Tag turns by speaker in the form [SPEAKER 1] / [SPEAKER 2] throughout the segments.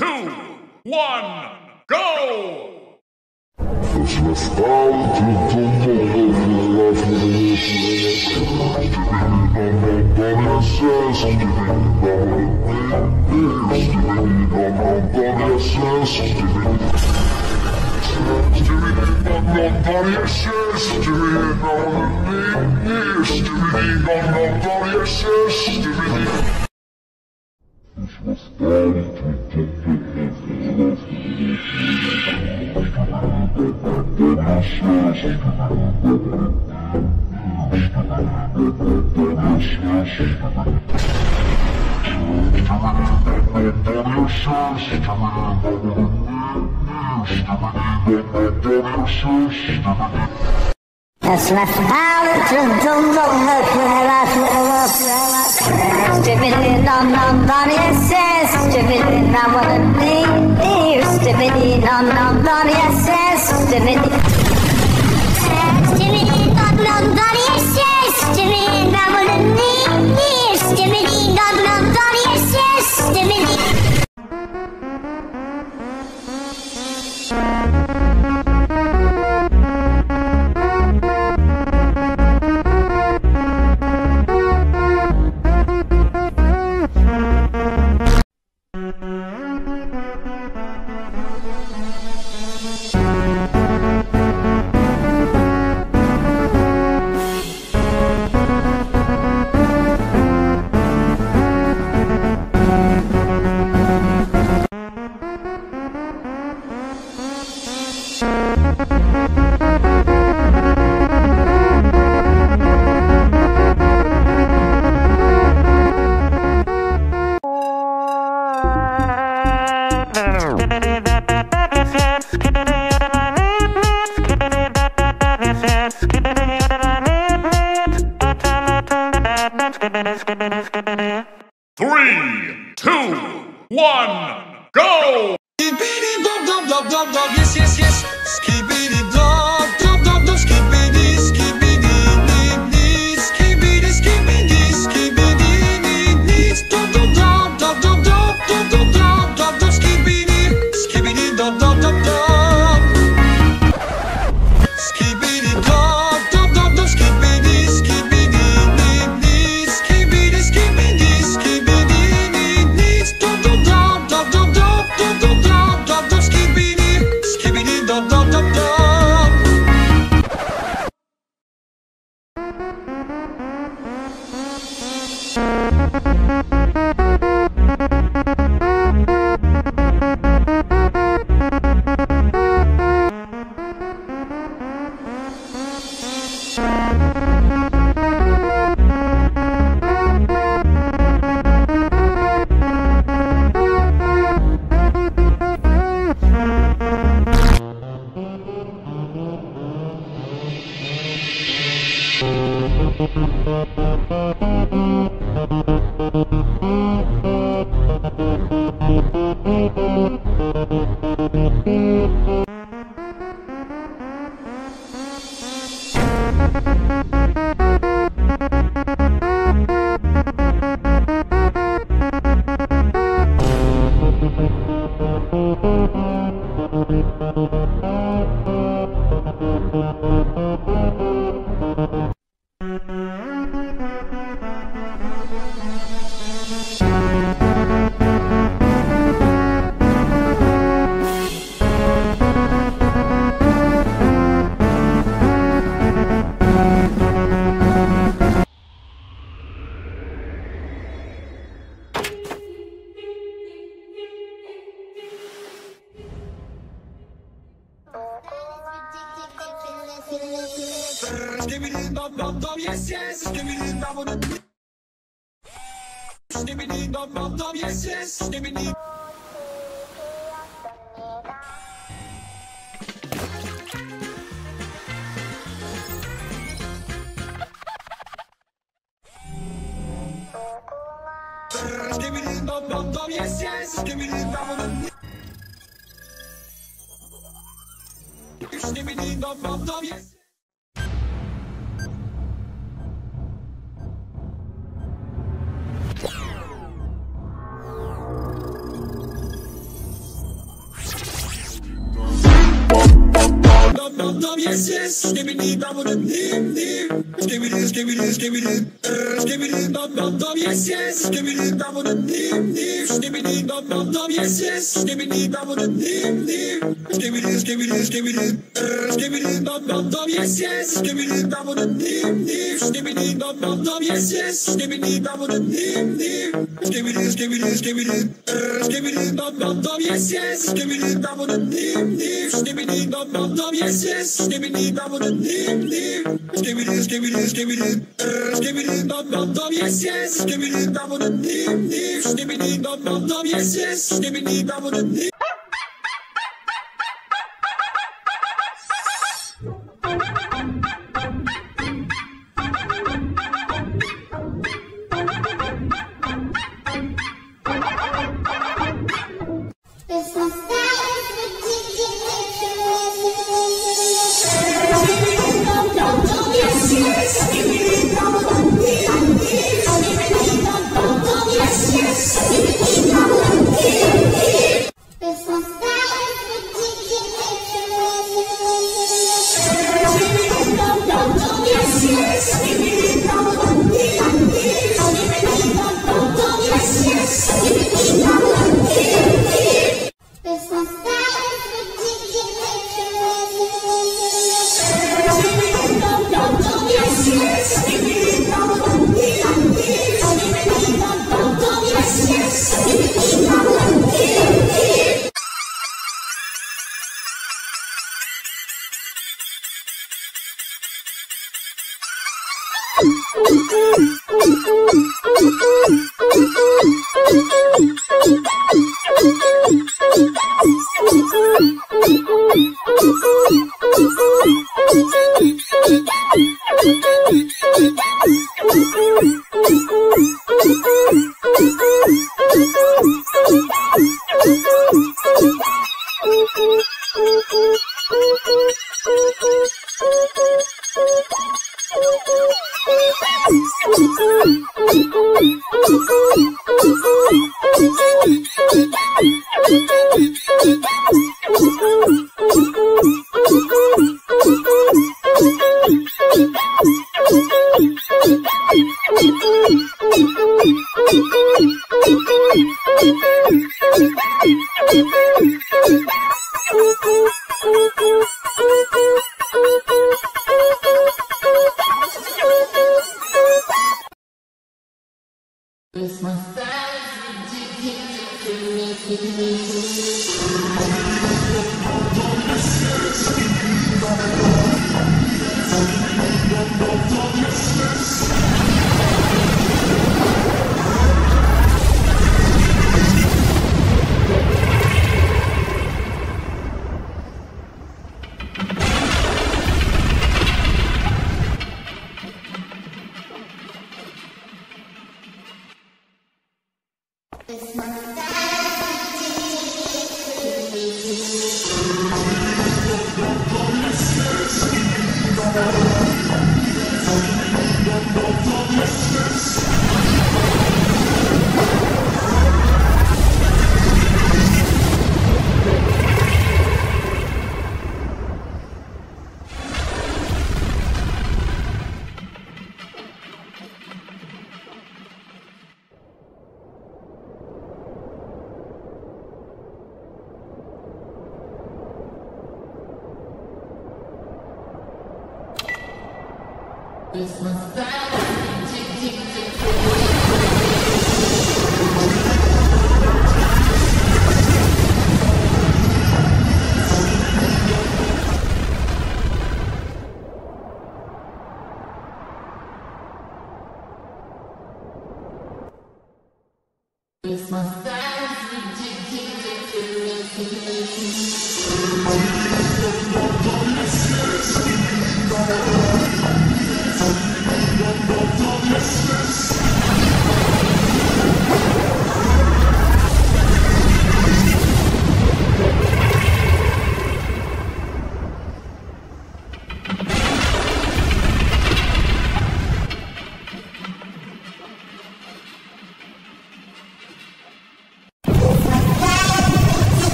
[SPEAKER 1] 2, 1, go! Three, two, one, go!
[SPEAKER 2] Skibidi dop dop dop dop dop, yes yes yes. Skibidi dop dop dop dop, skibidi skibidi dee dee, skibidi skibidi skibidi dee dee, dop dop dop dop dop dop dop dop dop dop dop, skibidi skibidi dop dop dop dop. Skibidi dop dop dop dop, skibidi skibidi dee dee, skibidi skibidi skibidi dee dee, dop dop dop dop dop dop dop dop dop dop, skibidi skibidi dop dop dop dop. Skibidi dop dop dop, yes yes. Skibidi dop dop dop. Skibidi dop dop dop, yes yes. Skibidi. Skibidi dop dop dop, yes yes. Skibidi dop dop. Skibidi dop dop dop, yes. dum, yes, yes. Skibbity dum dum dim dim. Skibbity skibbity skibbity. Skibbity dum dum dum, yes, yes. Skibbity dum dum dim dim. Skibbity dum dum dum, yes, yes. Skibbity dum dum dim dim. Skibbity skibbity skibbity. Skibbity dum dum dum, yes, yes. Skibbity dum dum dim dim. Skibbity dum dum dum, yes, yes. Skibbity dum dum dim dim. Skibbity skibbity skibbity. Skibbity dum dum dum, yes, yes. Skibbity dum dum dim dim. Skibbity dum dum dum, yes, yes. Skibbity dum dum dim dim. Skibbity skibbity skibbity. Skibbity dum dum dum, yes, yes. Skibbity dum dum dim dim. Skibbity dum dum dum, yes, yes. Skibbity dum dum dim.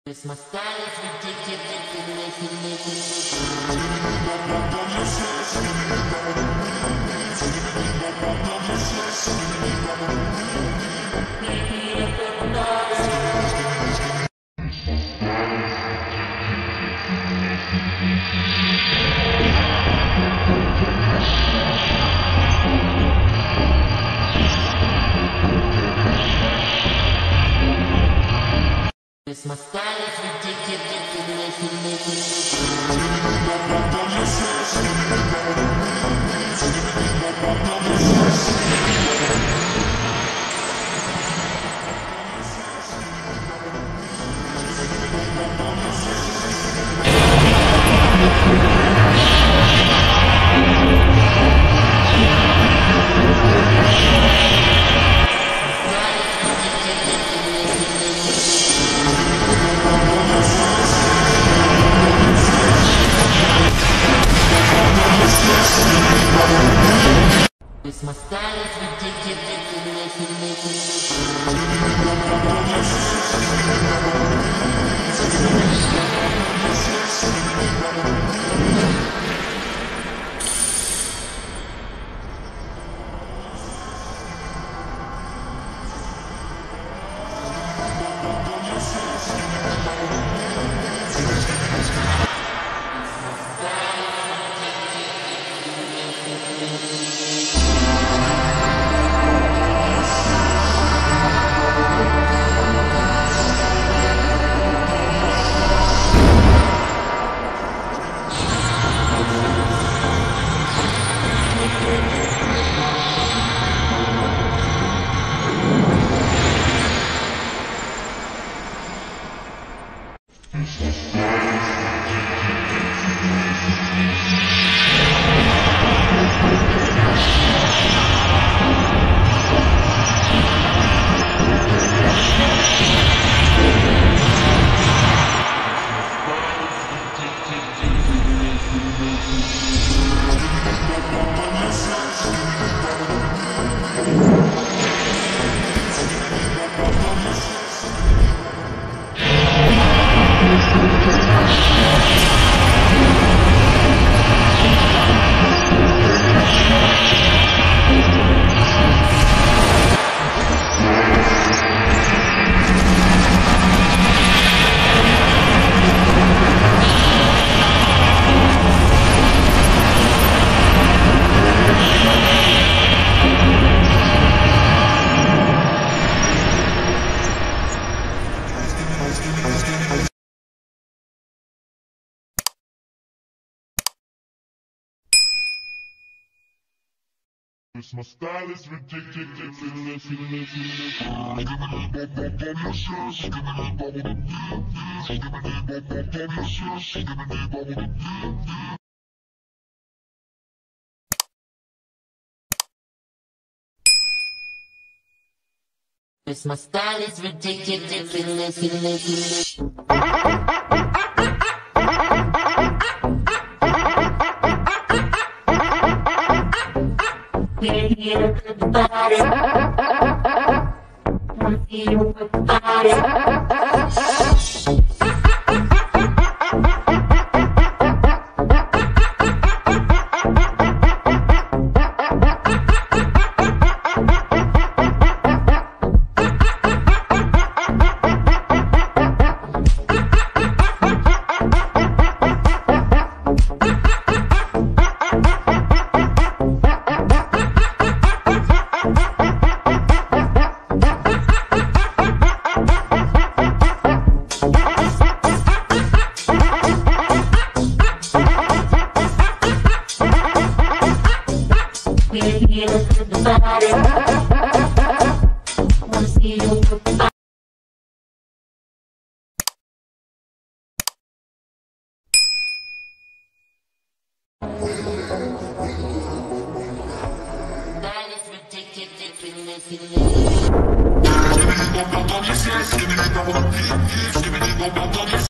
[SPEAKER 3] My style is ridiculous. My style is
[SPEAKER 1] My style is ridiculous.
[SPEAKER 3] My style is ridiculous. We're here with the body. We're here with the body.